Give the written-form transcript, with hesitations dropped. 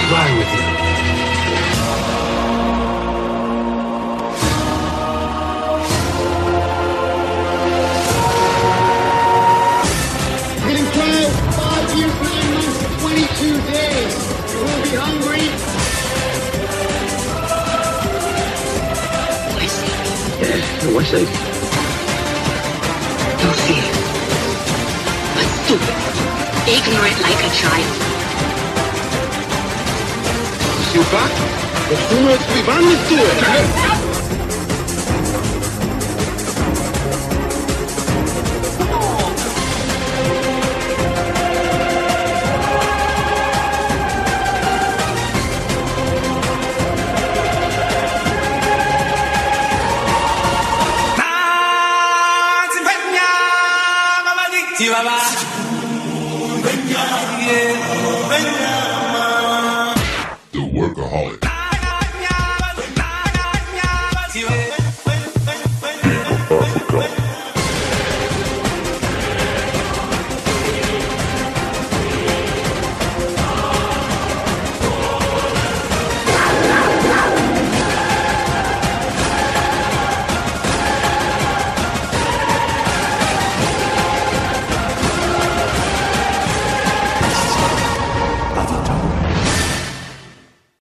Fly with you. Getting 12, 5 years, 9 months, 22 days. You will be hungry. Why say? Don't fear. But stupid. Ignorant like a child. Super? We want to do it. The workaholic.